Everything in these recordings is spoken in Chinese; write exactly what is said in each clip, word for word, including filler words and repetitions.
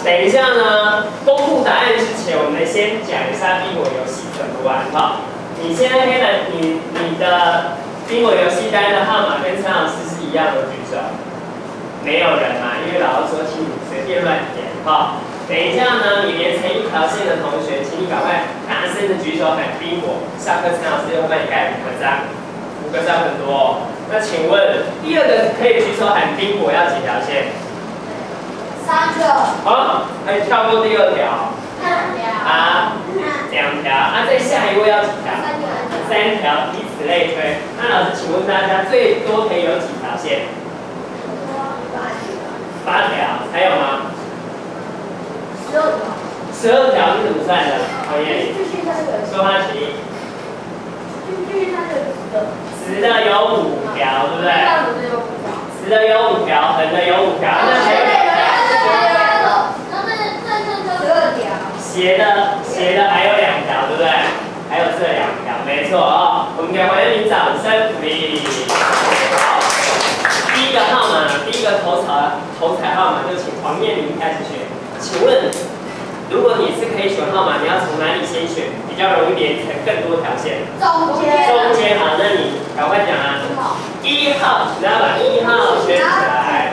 等一下呢，公布答案之前，我们先讲一下宾果游戏怎么玩哈。你现在黑的，你你的宾果游戏单的号码跟陈老师是一样的，举手。没有人嘛，因为老师说请你随便乱填哈。等一下呢，你连成一条线的同学，请你赶快大声的举手喊宾果。下课陈老师又会帮你盖五个章，五个章很多哦。那请问第二个可以举手喊宾果要几条线？ 三个。 好，可以跳过第二条。 两条。 啊，两条。啊，再下一位要几条？ 三条。 三条，以此类推。那老师，请问大家最多可以有几条线？八条。还有吗？ 十二条。 十二条是怎么算的？讨厌。说话题。直的有五条，对不对？直的有五条，横的有五条，那还有两条。斜的斜的还有两条，对不对？还有这两条，没错哦。我们给黄彦明掌声鼓励。好，第一个号码，第一个头彩头彩号码就请黄彦明开始选。请问，如果你是可以选号码，你要从哪里先选，比较容易连成更多条线？ 中间。 中间好，那你赶快讲啊。一号，只要把一号选起来。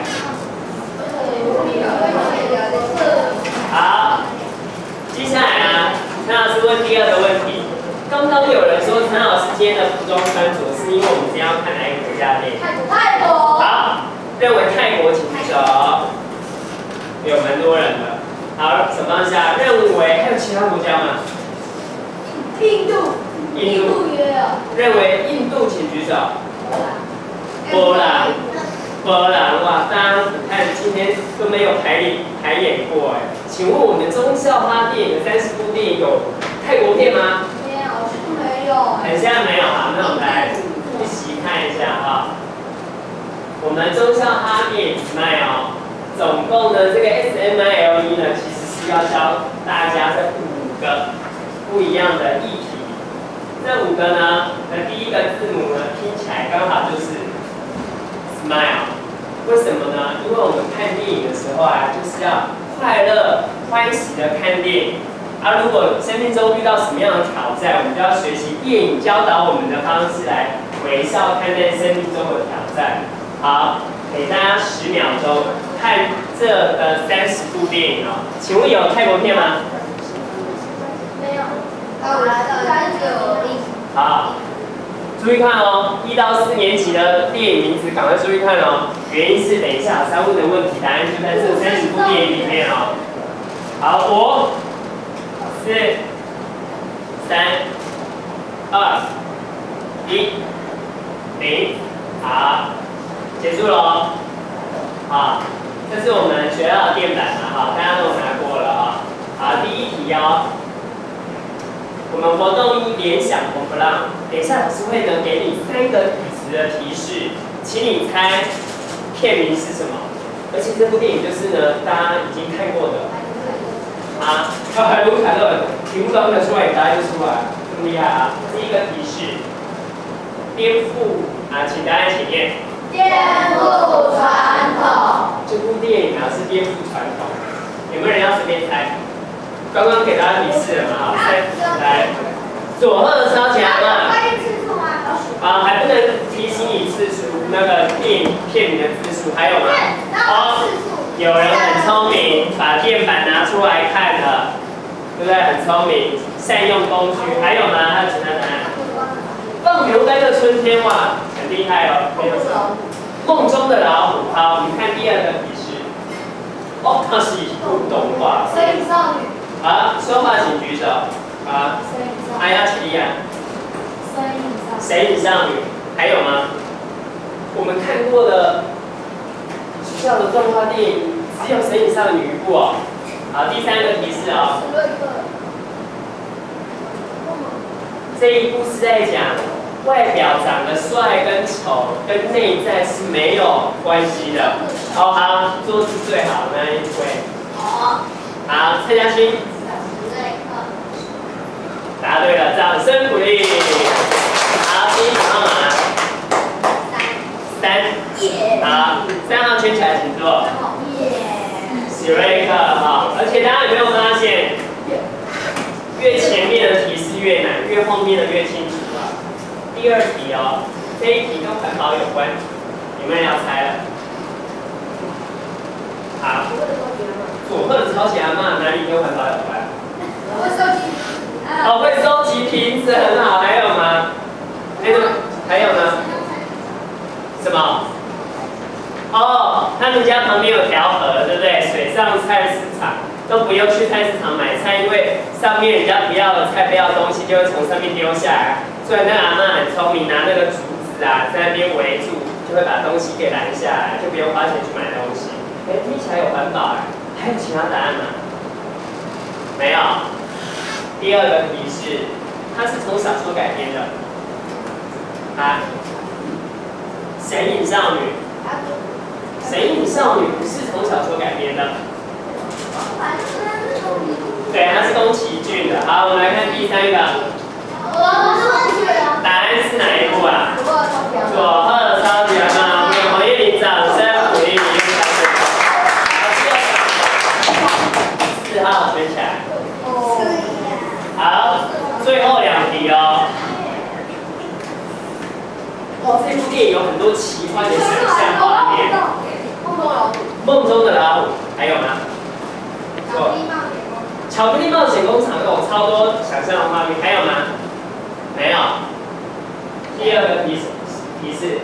好，接下来啊，陈老师问第二个问题。刚刚有人说陈老师今天的服装穿着是因为我们今天要看哪一个国家的电影？ 泰国。 好，认为泰国请举手。有蛮多人的。好，什么东西啊？认为还有其他国家吗？ 印度。印度也有。 认为印度请举手。波兰。波兰哇，大家看今天都没有排演排演过哎，请问我们中校花电影的三十部电影有泰国片吗？ 没有，没有。 很现在没有啊，那我们来复习看一下哈。我们中校哈电影 Smile 总共呢这个 S M I L E 呢，其实是要教大家这五个不一样的议题。这五个呢，那第一个字母呢拼起来刚好就是 Smile。为什么呢？因为我们看电影的时候啊，就是要快乐、欢喜的看电影。啊，如果生命中遇到什么样的挑战，我们就要学习电影教导我们的方式来微笑看待生命中的挑战。好，给大家十秒钟看这个三十部电影哦。请问有泰国片吗？ 没有。好，来到三九零。 好。注意看哦，一到四年级的电影名字赶快注意看哦。原因是等一下三问的问题，答案就在这三十部电影里面哦。好，五、四、三、二、一、零，好，结束喽。好，这是我们学到的电板了哈，大家都有拿过了啊。好，第一题哦。我们活动一联想红不让，等一下老师会呢给你三个语词的提示，请你猜片名是什么。而且这部电影就是呢大家已经看过的啊，海卢凯勒，题目刚问出来，答案就出来，这么厉害啊！第一个提示，颠覆啊，请答案请念。 颠覆传统。 这部电影啊是颠覆传统，有没有人要随便猜？刚刚给大家提示了嘛？好，来，佐贺超强啊！啊，还不能提醒你次数，那个电影片名的字数，还有吗？哦，有人很聪明，把电板拿出来看了，对不对？很聪明，善用工具。还有吗？还有其他答案？放牛班的春天哇，很厉害哦。梦中的老虎，好，我们看第二个提示。哦，它是一部动画。 神隐少女。 好，说话请举手。好，阿亚起立啊。神隐少女，还有吗？我们看过的学校的动画电影只有神隐少女一部哦。好，第三个提示哦。这一部是在讲外表长得帅跟丑跟内在是没有关系的。哦，好，做事最好那一位。好，好，蔡嘉欣。答对了，掌声鼓励。好，第一个号码。三。三。好，三号圈起来，请坐。史瑞克哈，而而且大家有没有发现，越前面的题是越难，越后面的越清楚啊？第二题哦，这一题跟环保有关，你们要猜了。好，佐贺的超级阿嬷哪里跟环保有关？ 会收集。 哦，会收集瓶子，很好。还有吗？哎，还有呢？什么？哦，他们家旁边有条河，对不对？水上菜市场都不用去菜市场买菜，因为上面人家不要的菜、不要的东西就会从上面丢下来。所以那个阿嬷很聪明，拿那个竹子啊在那边围住，就会把东西给拦下来，就不用花钱去买东西。哎，听起来有环保哎，还有其他答案吗？没有。第二个提示，它是从小说改编的。啊，神隐少女。神隐少女不是从小说改编的。对，它是宫崎骏的。好，我们来看第三个。答案是哪一部啊？佐贺超级阿嬷。我们给黄叶玲掌声鼓励你。四号选起来。好，最后两题哦。哇，这部电影有很多奇幻的想象画面。梦中的老虎，还有吗？巧克力冒险工厂有超多想象的画面，还有吗？没有。第二个提示提示。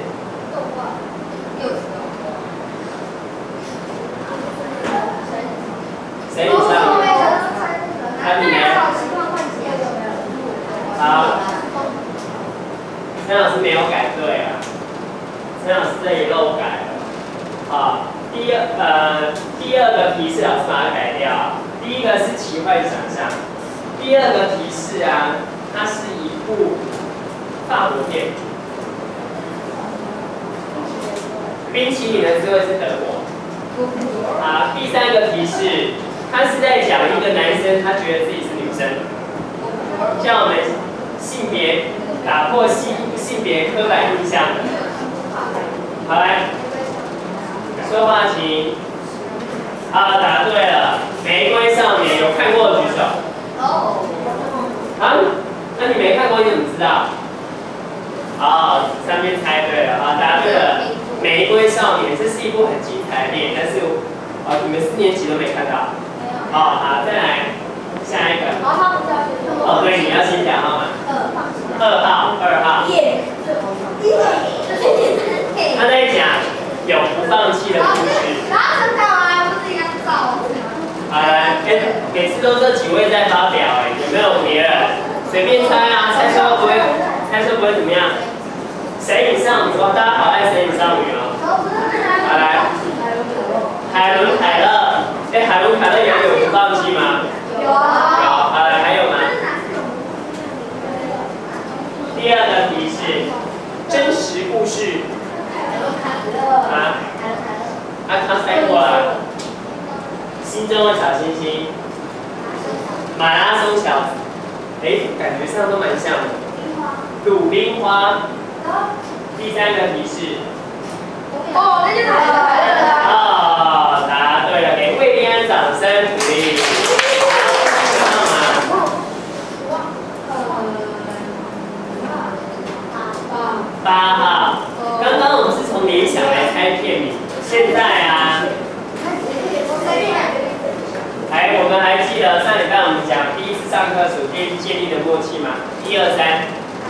谁以上？还有没？好，陈老师没有改对啊，陈老师这里漏改了。好，第二呃第二个提示老师把它改掉。第一个是奇幻想象，第二个提示啊，它是一部法国片。冰淇淋的滋味是德国。好，第三个提示，它是在讲一个男生，他觉得自己是女生。叫我们性别打破性性别刻板印象的。好来，说话请。好，答对了。玫瑰少年有看过举手。哦。啊？那你没看过你怎么知道？哦，上面猜对了啊，答对了。玫瑰少年，这是一部很精彩的电影，但是啊，你们四年级都没看到。没有。好，好，再来下一个。哦，对，你要先讲号码。二号，二号。耶。他在讲永不放弃的故事。好，来，哎，每次都这几位在发表，哎，有没有别人？随便猜啊，猜错不会，猜错不会怎么样？神隐少女，哇，大家好爱神隐少女哦。好来，海伦凯勒，哎，海伦凯勒有永不放弃吗？有啊。有，好来，还有吗？第二个提示，真实故事。啊？啊，他猜过了。心中的小星星，马拉松小子，哎，感觉上都蛮像的。鲁冰花。第三个提示。哦，那就答对了。哦，答对了，给魏立安掌声鼓励。号码？八号。刚刚我们是从联想来猜片名，现在啊。来，我们还记得上礼拜我们讲第一次上课所建建立的默契吗？一二三，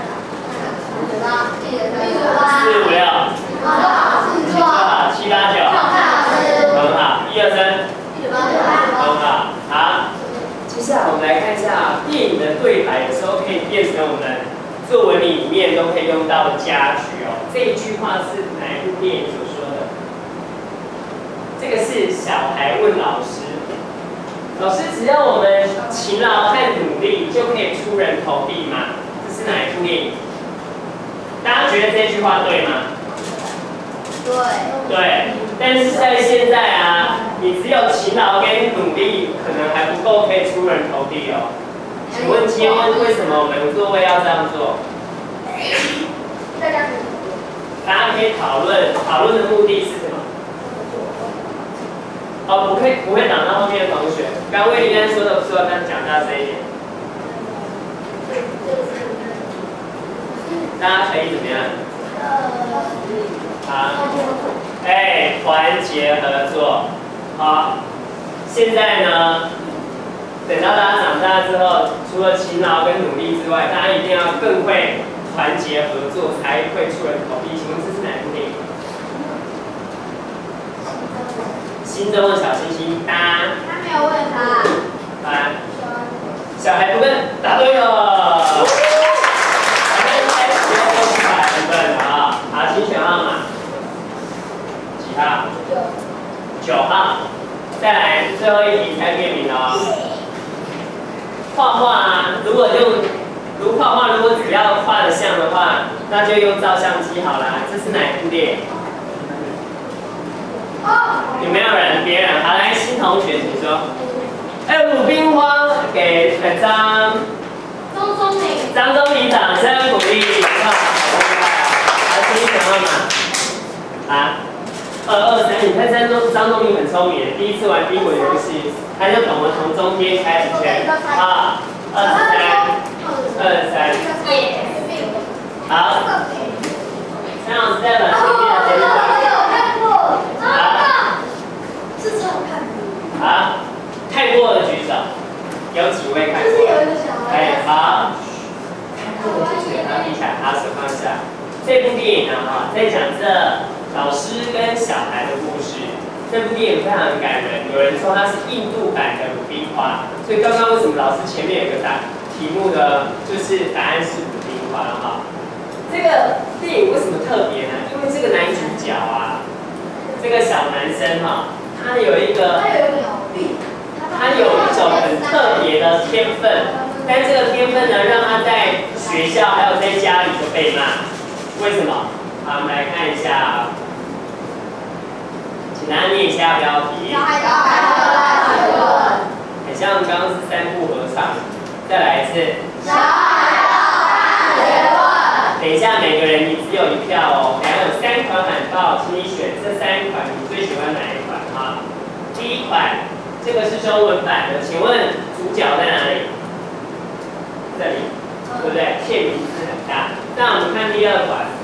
四五六，七八七八九，很好，一二三，很好。好，接下来我们来看一下电影的对白，有时候可以变成我们作文里面都可以用到的佳句哦。这一句话是哪一部电影所说的？这个是小孩问老师。老师，只要我们勤劳和努力，就可以出人头地吗？这是哪一部电影？大家觉得这句话对吗？对。对，但是在现在啊，你只有勤劳跟努力，可能还不够可以出人头地哦。请问今天为什么我们座位要这样做？大家大家可以讨论，讨论的目的是什么？哦，不会不会挡到后面的同学。 刚魏丽安说的不错，但讲大声一点。大家可以怎么样？好，哎，团结合作。好，现在呢，等到大家长大之后，除了勤劳跟努力之外，大家一定要更会团结合作，才会出人头地。请问这是哪部电影？心中的小星星，答。 他没有问他。 答。小孩不笨，答对了。好，请选号码。几号？九号。再来，最后一题猜片名哦。画画啊，如果用，如画画，如果只要画得像的话，那就用照相机好了。这是哪一部电影？有没有人？别人？好，来，新同学，请说。哎，鲁冰花给呃张。 张宗明。 张宗明，掌声鼓励。好，请选号码。啊，二二三，你看张宗张宗明很聪明，第一次玩冰滚游戏，他就懂得从中间开始圈。好，二十三，二十三。好，三老师在本书里面谁讲？ 是超好看的。 好，看过的举手，有几位看过？ 就是有一个小孩。 哎，好，看过的举手，然后闭起来，把手放下。这部电影呢，哈，在讲这老师跟小孩的故事。这部电影非常感人，有人说它是印度版的鲁冰花。所以刚刚为什么老师前面有个答题目呢？就是答案是鲁冰花哈。这个电影为什么特别呢？因为这个男主角啊，这个小男生哈。他有一个，他有一种很特别的天分，但这个天分呢，让他在学校还有在家里都被骂。为什么？好，我们来看一下，请大家念一下标题。很像刚刚是三部合唱，再来一次。小孩的学问。等一下，每个人你只有一票哦。等下有三款海报，请你选这三款你最喜欢哪一款？好，第一款，这个是中文版的，请问主角在哪里？这里，对不对？片名字很大。那我们看第二款，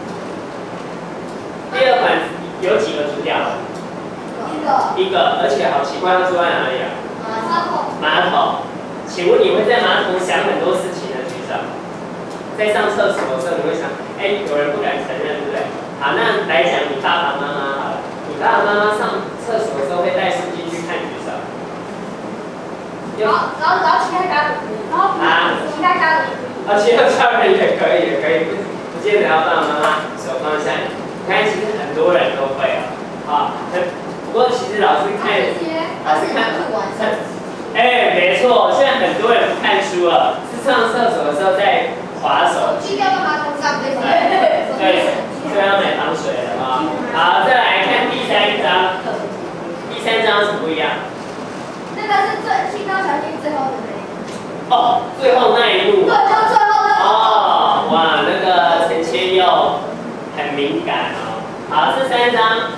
第二款有几个主角？一个。一个，而且好奇怪，它坐在哪里啊？马桶。马桶。请问你会在马桶想很多事情的举手？在上厕所的时候，你会想，哎，有人不敢承认，对不对？好，那来讲你爸爸妈妈好了。你爸爸妈妈上厕所的时候会带书进去看举手。 然后，然后，然后其他家人，然后啊，其他家人， 啊，其他家人也可以，也可以，不不见得要爸爸妈妈手放下。你看，其实很多人都会哦。好，不过其实老师看，老师看，哎，没错，现在很多人不看书了，是上厕所的时候在滑手机。 掉到马桶上，对对，所以要买防水的啊。好，再来看第三章。第三章有什么不一样？ 那个是最轻装小心最后的那一幕。 哦，最后那一幕。 对，就最后那。 哦，哇，那个陈千佑很敏感哦。好，这三章，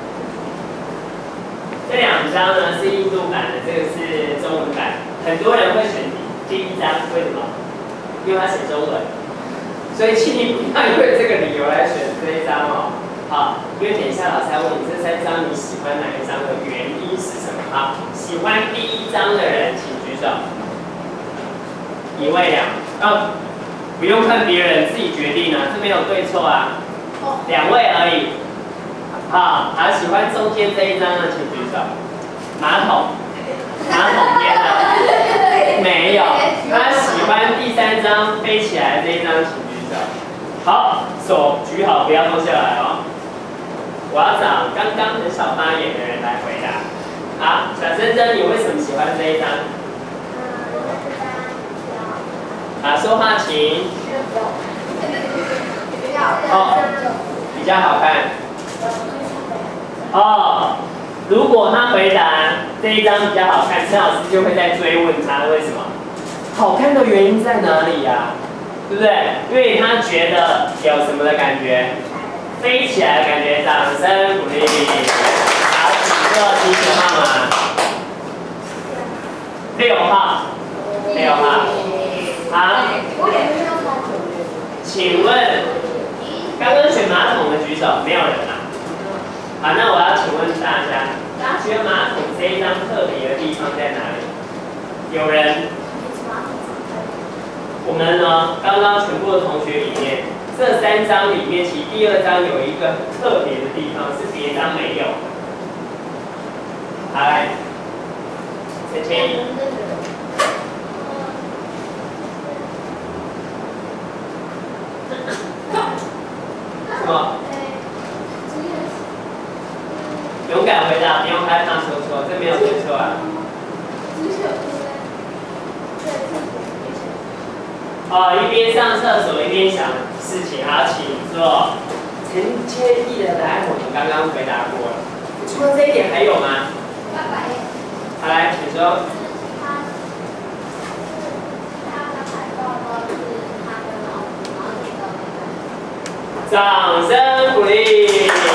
这两章呢是印度版的，这个是中文版。很多人会选第一章，为什么？因为他写中文。所以请你不要因为这个理由来选这一章哦。好，因为等一下老师要问你这三章你喜欢哪一章的原因是什么？好，喜欢第一章的人请举手。一位两，哦，不用看别人，自己决定啊，这没有对错啊。两位而已。好，好，喜欢中间这一章的请举手。马桶，马桶边的没有，他喜欢第三章飞起来这一章请举手。好，手举好，不要放下来哦。我要找刚刚很少发言的人来回答。好，小珍珍，你为什么喜欢这一章？啊，说话请。哦，比较好看。哦，如果他回答这一张比较好看，陈老师就会再追问他为什么。好看的原因在哪里呀、啊？对不对？因为他觉得有什么的感觉？飞起来的感觉，掌声鼓励。好，请做提醒号码。 六号，六号。好，请问刚刚选马桶的举手，没有人啊？好，那我要请问大家，大家觉得马桶这一张特别的地方在哪里？有人？我们呢，刚刚全部的同学里面，这三张里面，其实第二张有一个特别的地方是别张没有。好，来，陈千怡。什么？勇敢回答，不用害怕说错，这没有对错啊。哦，一边上厕所一边想事情，好，请坐。陈千毅的答案我们刚刚回答过了，除了这一点还有吗？好，来，请说。掌声鼓励，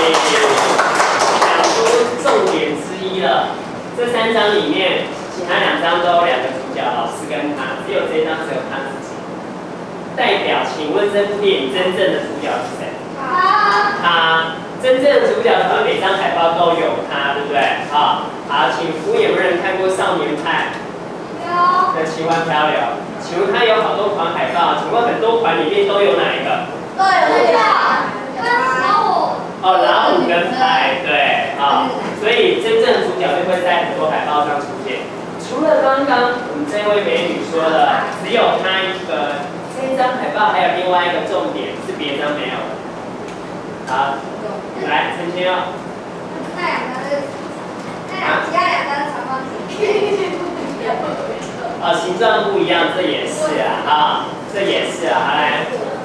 讲出重点之一了。这三张里面，其他两张都有两个主角，老师跟他，只有这张只有他自己。代表，请问这部电影真正的主角是谁？他。他。真正的主角，可能每张海报都有他，对不对？好，好，请服务有没有人看过《少年派》？有。的奇幻漂流，请问他有好多款海报，请问很多款里面都有哪一个？ 都有那个。老虎。 哦，老虎跟派，对，啊，所以真正的主角就会在很多海报上出现。除了刚刚我们这位美女说的，只有她一个，这一张海报还有另外一个重点是别张没有的。好，来陈千佑。 那两张是，那两其他两张是长方形。 哦，形状不一样，这也是啊，啊，这也是啊，好来。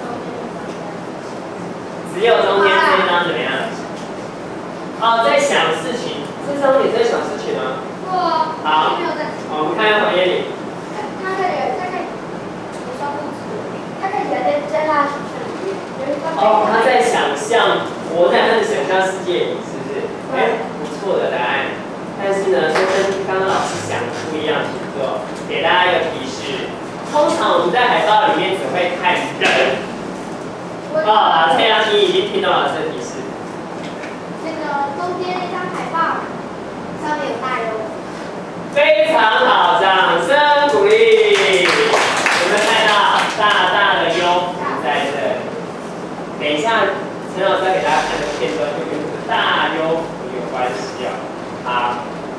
只有中间这一张怎么样？哦，在想事情，这张也在想事情啊。 好， 我们看一下黄叶玲。 他这里，他看，我说不止，他看起来在在他想象里面。 哦，他在想象，活在他的想象世界里，是不是？哎，不错的答案。但是呢，这跟刚刚老师讲的不一样，请做。给大家一个提示，通常我们在海报里面只会看人。啊，蔡阳你已经听到老师的提示。 那个中间那张海报上面有大优。 非常好，掌声鼓励。有没有看到大大的优在这里？等一下，陈老师要给大家看的片段就跟这个大优有关系哦。好。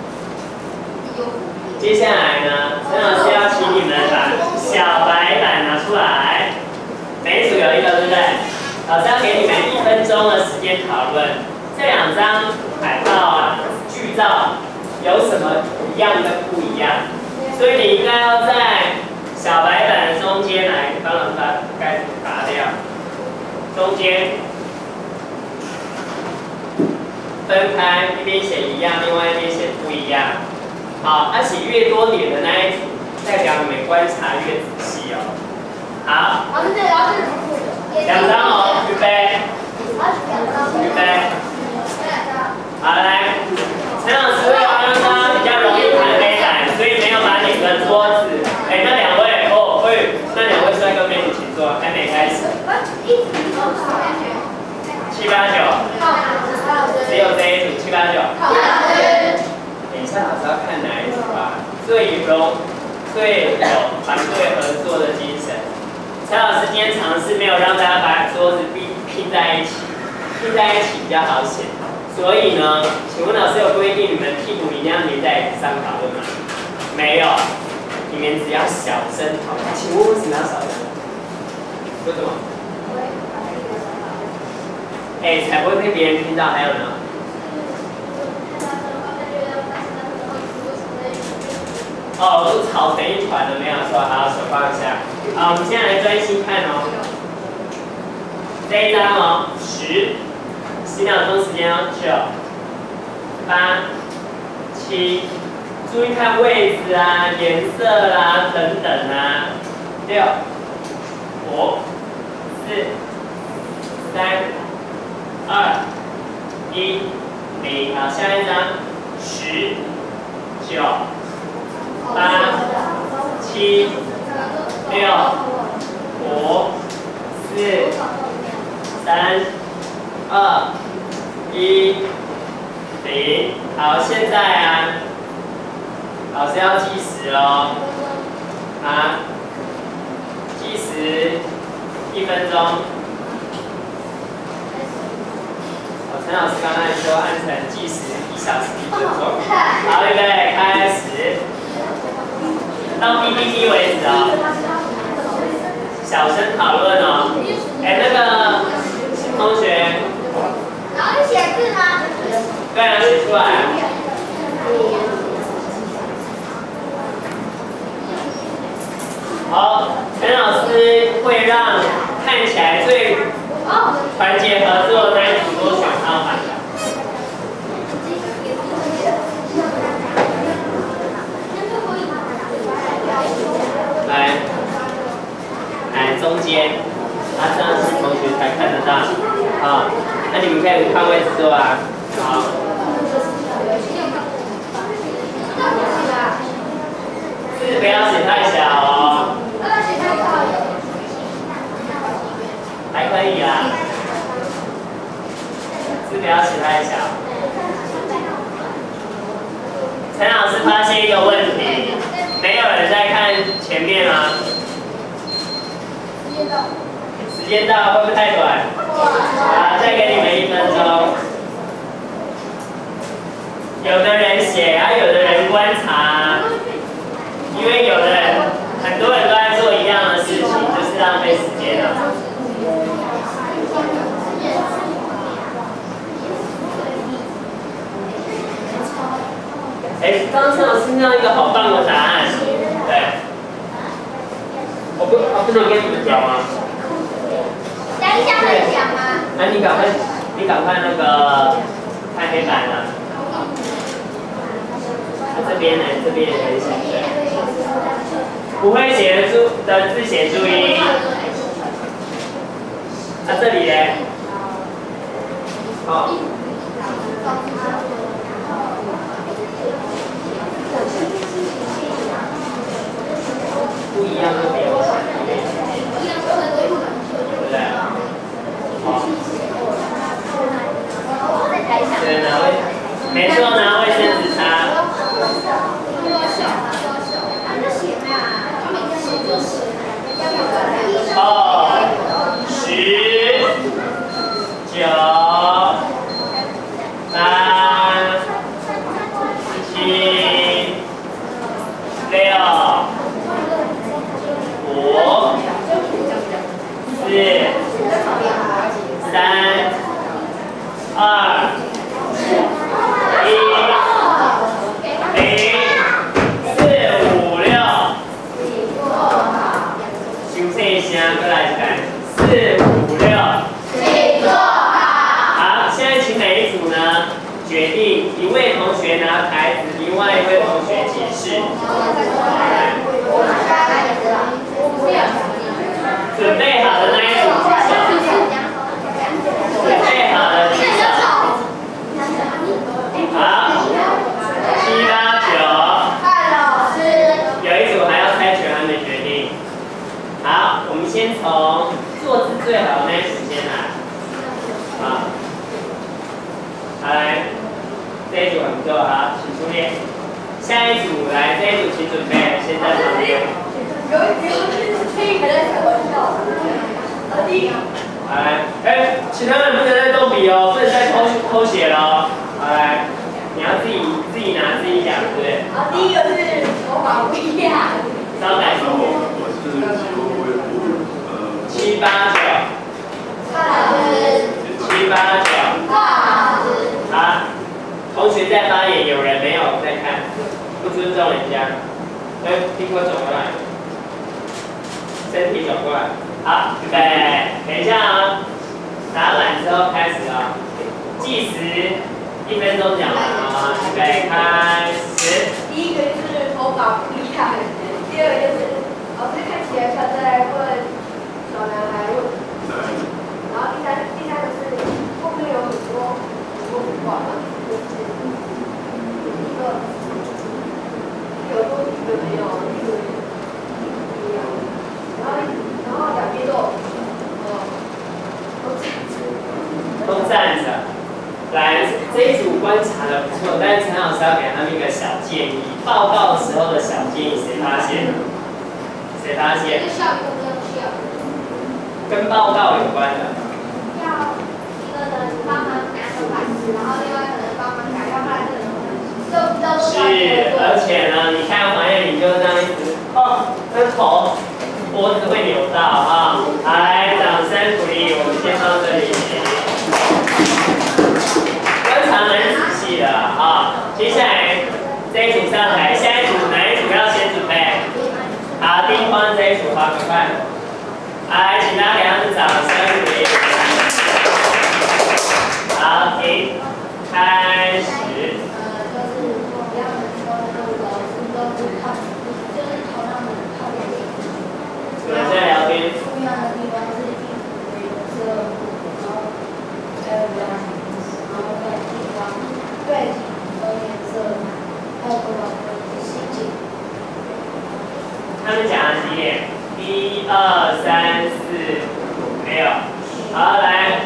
接下来呢，陈老师要请你们把小白板拿出来。每一组有一个，对不对？老师要给你们一分钟的时间讨论这两张海报啊、剧照有什么一样跟不一样，所以你应该要在小白板的中间来帮老师把盖子打掉，中间分开，一边写一样，另外一边写不一样。好，而且越多点的那一组，代表你们观察越仔细哦。好。 老师，这老师。 两张哦，预备，预备，好来，陈老师为了让大家比较容易看黑板，所以没有把你们桌子，哎，那两位哦，会，那两位帅哥美女请坐，还没开始。七八九，只有这一组七八九。等一下老师要看哪一组啊？最容，最有团队合作的精神。陈老师今天尝试没有让大家把桌子拼拼在一起，拼在一起比较好写。所以呢，请问老师有规定你们屁股一定要黏在椅子上讨论吗？没有，你们只要小声讨论。请问为什么要小声？为什么？哎，才不会被别人听到。还有呢？哦，都吵成一团了，没有错。好，手放下。好，我们现在来专心看哦。这一张哦，十，十秒钟时间哦，九，八，七，注意看位置啊、颜色啦、啊、等等啊。六，五，四，三，二，一，零。好，下一张，十，九。八七、六、五、四、三、二、一、零。好，现在啊，老师要计时哦。啊，计时一分钟。哦，陈老师刚才说按成计时一小时一分钟。好，预备，开始。到哔哔哔为止哦。小声讨论哦。哎，那个同学。 然后你写字吗？ 对啊，写出来。好，陈老师会让看起来最团结合作的那一组都选号码。来，来中间，啊，这样子同学才看得到。好，那你们可以换位置坐啊。好。字不要写太小哦。还可以啦。字不要写太小。陈老师发现一个问题，没有人在看前面吗？时间到，会不会太短？好，再给你们一分钟。有的人写，啊，有的人观察，因为有的人，很多人都在做一样的事情，就是浪费时间了。哎，刚刚陈老师听到一个好棒的答案，对。我不，我不能跟你们讲吗？ 等一下会讲吗？ 那、啊、你赶快，你赶快那个看黑板了。啊，这边呢，这边也可以写。不会写的注的字写注音。啊，这里呢？好。不一样就没有写，对不对？好。对，拿卫，没错，拿卫生纸擦。哦，十、九、八、七、六。五、四、三、二、一、零、四、五、六。休息一下，再来一遍。四、五、六。请坐好。好，现在请每一组呢决定一位同学拿牌子，另外一位同学解释。准备好的那一组举手。准备好的举手。好，七八九。看老师。有一组还要猜拳，还没决定。好，我们先从坐姿最好的那一组先来。好，好来，这一组很不错，好，请出列。下一组来，这一组请准备，先在旁边。有有这个在开玩笑。老弟。好来，哎，其他人不能再动笔哦，不能再偷偷写了。好来，你要自己自己拿自己讲，对不对？啊，第一个是头发不一样。招奶说我。我是呃。七八九。老师。七八九。老师。好，同学在发言，有人没有在看，不尊重人家。哎，听我走过来。身体走过来，好，预备，等一下啊、哦，打板之后开始啊、哦，计时一分钟讲完啊、哦，预备，开始。 第一个就是头发不一样，第二个就是老师看起来像在问小男孩问题，然后第三第三个是后面有很多很多幅画，就是一个有多一个没有，一个。 时候的小建议，谁发现？谁发现？跟报告有关的。 要一个人帮忙拿着板子，然后另外一个人帮忙改，要不然这个人就都是，而且呢，你看黄燕玲就这样一直，哦，那头脖子会扭到啊！来，掌声鼓励，我们先到这里。观察蛮仔细的啊，接下来这一组上台，下一组哪一组要先准备？好，丁方这一组好，赶快。来，请大家给他们掌声鼓励。好，停，开始。有人在聊天。不一样的地方是衣服的颜色，然后还有两个，然后在地方背景的颜色，还有多少个心情？他们讲了几点？一二三四五六。好，来，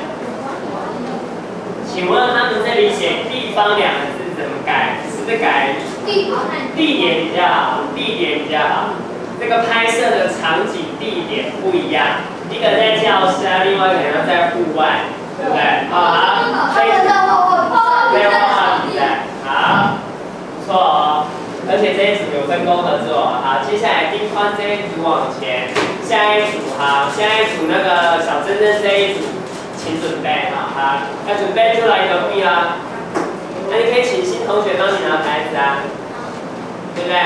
请问他们这里写“地方”两个字怎么改？是不是改地地点比较好？地点比较好。这个拍摄的场景地点不一样，一个在教室啊，另外一个人要在户外，对不对？好，这一组在画画比赛，好，不错哦。而且这一组有分工合作，好，接下来丁宽这一组往前，下一组好，下一组那个小珍珍这一组，请准备，好，好，要准备就来隔壁啦。那你可以请新同学帮你拿牌子啊，对不对？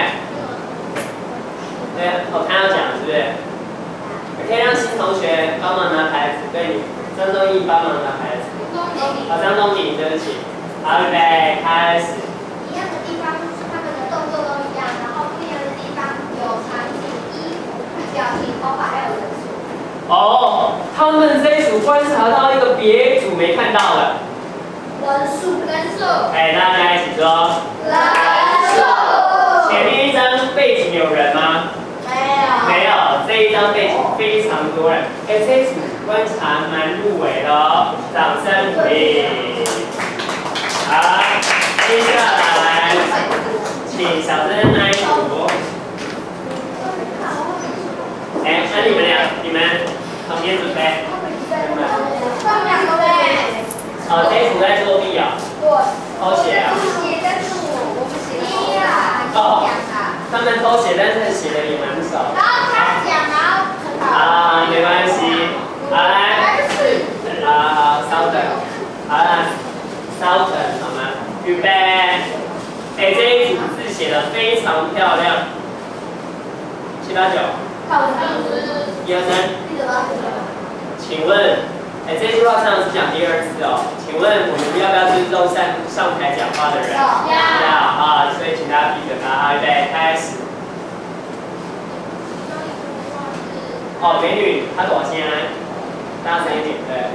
对，哦，他要讲是不是？可以让新同学帮忙拿牌子，对，张宗义帮忙拿牌子。好，张东景，对不起。好，预备，开始。 一样的地方，他们的动作都一样，然后不一样的地方有场景、衣服、表情、头发还有人数。 哦，他们这一组观察到一个别组没看到的。 人数，人数。 哎，大家一起说。 人数。 前面一张背景有人吗？没有，这一张背景非常多人，哎，这一组观察蛮入围的哦，掌声鼓励。好，接下来请小珍那一组。哎，那你们俩，你们旁边准备。 放两个呗。 哦，这一组在作弊啊。偷写啊。 写，但是我我不写。呀。 哦。他们偷写，但是写的也蛮少。 然后他讲，然后很好。 啊，没关系。好来，好好，稍等。好了，稍等，好吗？预备。哎，这一组字写的非常漂亮。七八九。一二三。请问，哎，这句话上是讲第二次哦。请问我们要不要尊重上上台讲话的人？要。要啊，所以请大家闭嘴吧。好，预备，开始。哦，美女，她多少钱啊？大声一点，对。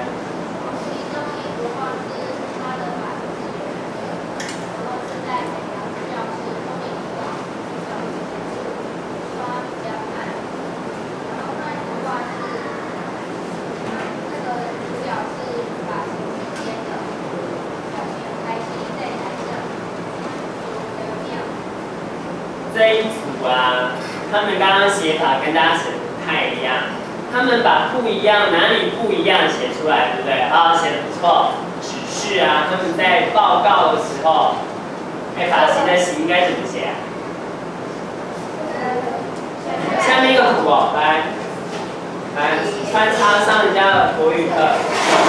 这一组啊，他们刚刚写法跟大家写的不太一样，他们把不一样哪里不一样写出来，对不对？啊，写的不错。只是啊，他们在报告的时候，哎，发型的型应该怎么写啊？下面一个图哦，来，来穿插上人家的国语课。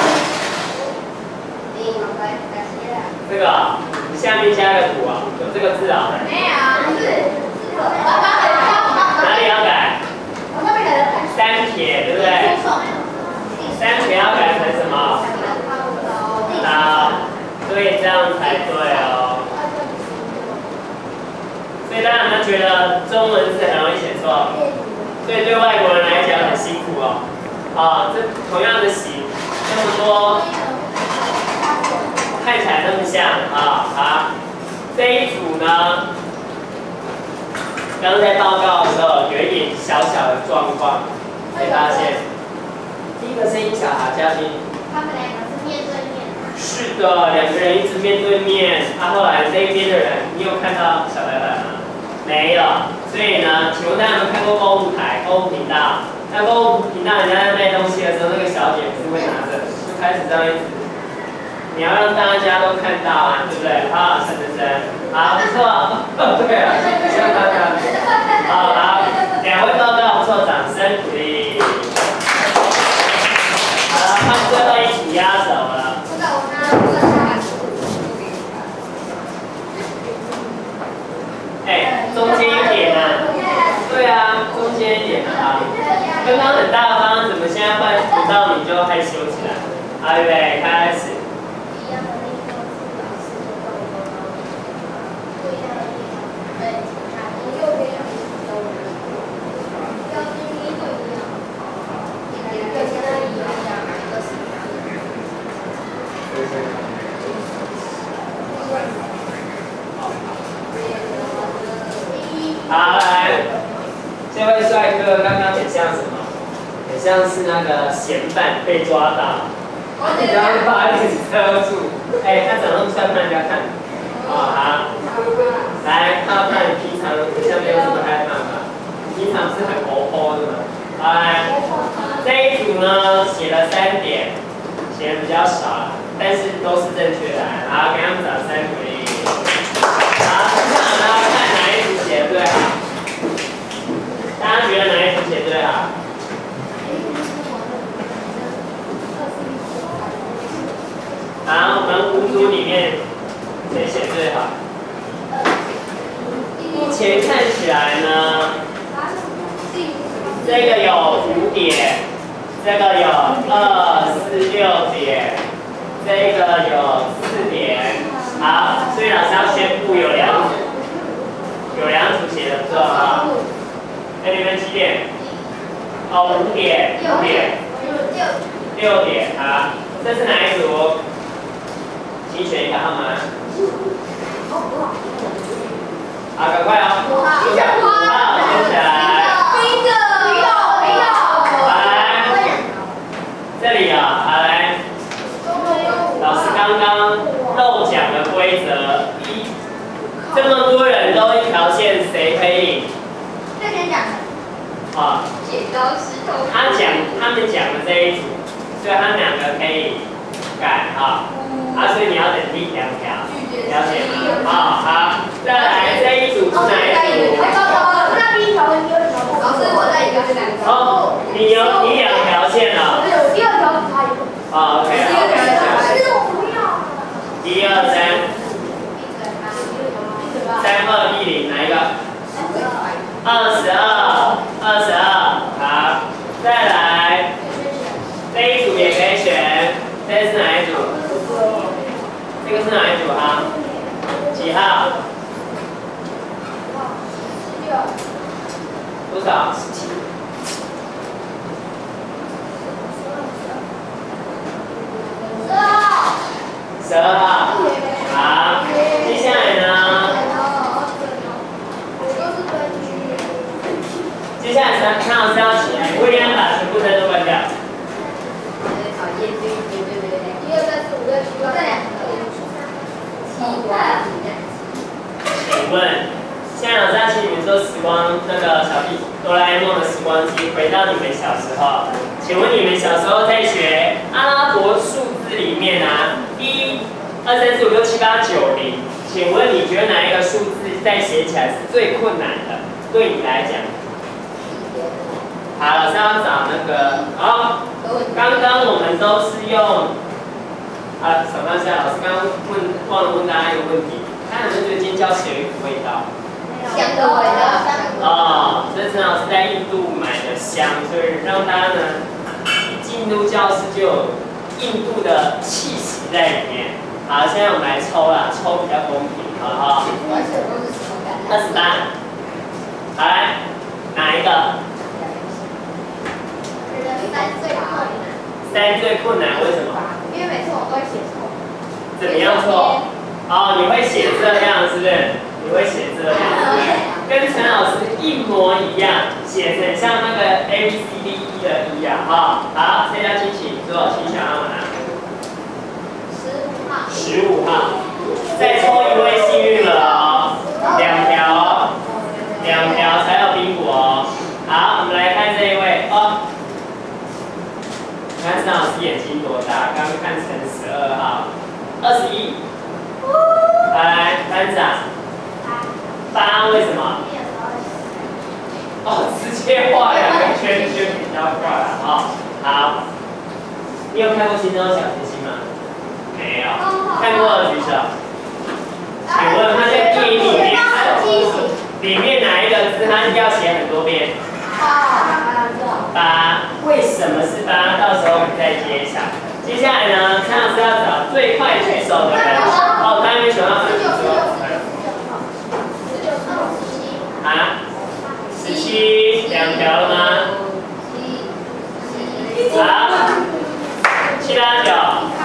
这个、哦，你下面加个图啊、哦，有这个字啊、哦？ 没有，不是。 哪里要改？三撇，对不对？三撇要改成什么？刀，对，这样才对哦。所以大家有没有觉得中文字很容易写错？所以对外国人来讲很辛苦哦。啊，这同样的形，那么多，看起来那么像啊，好，这一组呢？刚刚在报告的时候有一点小小的状况，没发现？第一个声音小孩嘉宾。 他们两个是面对面。 是的，两个人一直面对面。他、啊、后来这一边的人，你有看到小白板吗？ 没有。所以呢，请问大家有没有看过购物台、购物频道？那购物频道人家在卖东西的时候，那个小姐不是会拿着，就开始这样一直。你要让大家都看到啊，对不对？好，陈真真，好，不错。对啊，希望大家。好，好，两位报告不错，掌声鼓励。好了，看最后一题压轴了。哎，中间一点啊。对啊，中间一点啊。刚刚很大方，怎么现在换轮到你就害羞起来？好，预备，开始。好，来，这位帅哥刚刚很像什么？很像是那个嫌犯被抓到，然后把眼睛遮住。哎、欸，他长那么帅，让人家看。哦，好，来，看看你平常好像没有什么害怕吧？平常是很活泼的嘛。好，来，这一组呢写了三点，写的比较少，但是都是正确的。好，给他们掌声鼓励。好，接下来大家看哪一组写的最好？大家觉得哪一组写最好？好，我们五组里面谁写最好？目前看起来呢，这个有五点，这个有二四六点，这个有四点。好，所以老师要宣布有两组，有两组写的不错哈。哎，你们几点？哦，五点，五点，六点。好，这是哪一组？请选一个号码。好，赶快哦。五号，五号，接下来。来，这里啊，好来。老师刚刚漏讲的规则一，这么多人都一条线，谁可以领？ 这边讲的。 啊。 剪刀石头。 他讲他们讲的这一组，所以他们两个可以改哈。啊，所以你要等第两条，了解吗？好，好，再来这一组是哪一组？ 那第一条跟第二条。老师，我在一个是两条。 哦，你有你两条线了。 有第二条是他一个。 哦 ，OK。 第二条是他一个。 一二三。三二一零哪一个？二十二，二十二。好，再来这一组也可以选，这是哪一组？这个是哪一组啊？几号？多少？十二号。好，接下来呢？接下来陈陈老师要起来，威廉把全部灯都关掉。 一二三四五六七八，这两个。 请问，现在老师要请你们做时光那个小屁哆啦 A 梦的时光机，回到你们小时候。请问你们小时候在学阿拉伯数字里面啊，一、二、三、四、五、六、七、八、九、零，请问你觉得哪一个数字在写起来是最困难的？对你来讲？好，老师要找那个，好，刚刚我们都是用。啊，什么事啊？老师刚刚问忘了问大家一个问题，大家有没有觉得尖椒血有一股味道？ 香的味道。 哦，这是陈老师在印度买的香，所以让大家呢一进入教室就有印度的气息在里面。好，现在我们来抽啦，抽比较公平，好不好？二十八。好来，哪一个？ 三最困难。 三最困难，为什么？ 因为每次我都会写错。 怎么样错？哦，你会写这样是不是？你会写这样，对不对？跟陈老师一模一样，写成像那个 A B C D E 的一样哈。好，这家机器做请小号码。 十五号。 十五号，再抽一位幸运了哦，两条哦。 条才有冰果哦。好，我们来看这一位哦。看陈老师眼睛多大？刚看成十二号，二十一。来，班长。八为什么？哦，直接画两个圈圈比较快了哦。好，你有看过《心中小星星》吗？没有。看过的举手。请问它在电影里面，里面哪一个字它要写很多遍？八。为什么是八？到时候我们再揭晓。接下来呢，陈老师要找最快举手的人。哦，刚才没选到。啊？十七，两条了吗？好，七八九。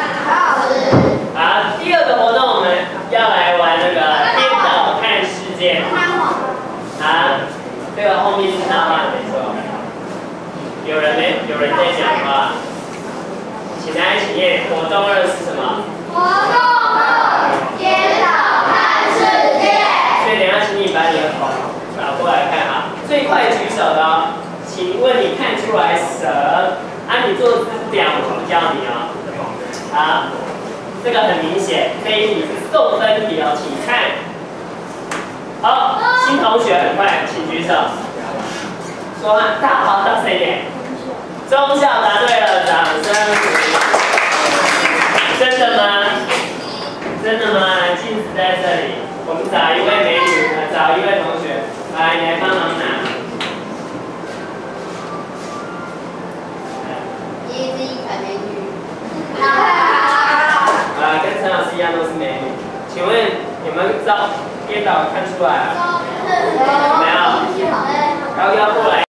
好，第二个活动我们要来玩那个颠倒看世界。啊，这个后面是插画没错。有人没？有人在讲话？请大家一起念。活动二是什么？活动二，颠倒看世界。所以等一下请你把你的头转过来看啊。最快举手的哦，请问你看出来蛇？啊，你做姿这样，我不教你哦。好，这个很明显，这一题是送分题哦，请看。好，新同学很快，请举手。说话大好，大声一点。中校答对了，掌声鼓励。真的吗？真的吗？镜子在这里，我们找一位美女，找一位同学，来，你来帮忙拿。 你也是一款美女。 啊，跟陈老师一样都是美女。请问有没有照颠倒看出来啊？没有。高腰过来。